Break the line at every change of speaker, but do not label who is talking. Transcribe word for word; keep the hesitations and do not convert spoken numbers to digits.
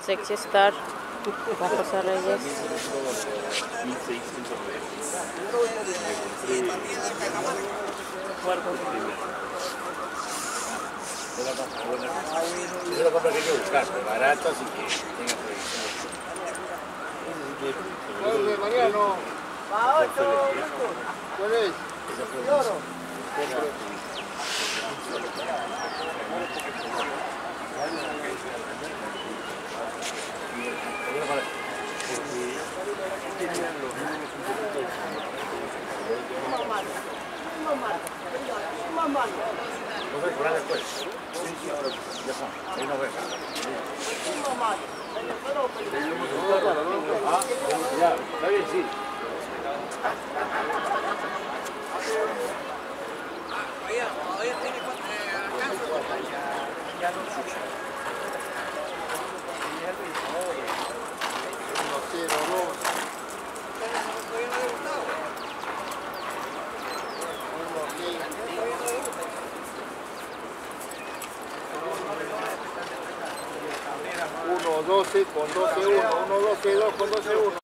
Sexy Star, Juan José Reyes.
Yo lo compro que hay que buscar, barato, así que tenga previsión.
Mañana no. ¿Cuál es?
¿No ves por ahí después? Ya está, ahí no ves. Ah, ya, está bien, sí.
uno doce con doce uno, uno doce dos con doce uno.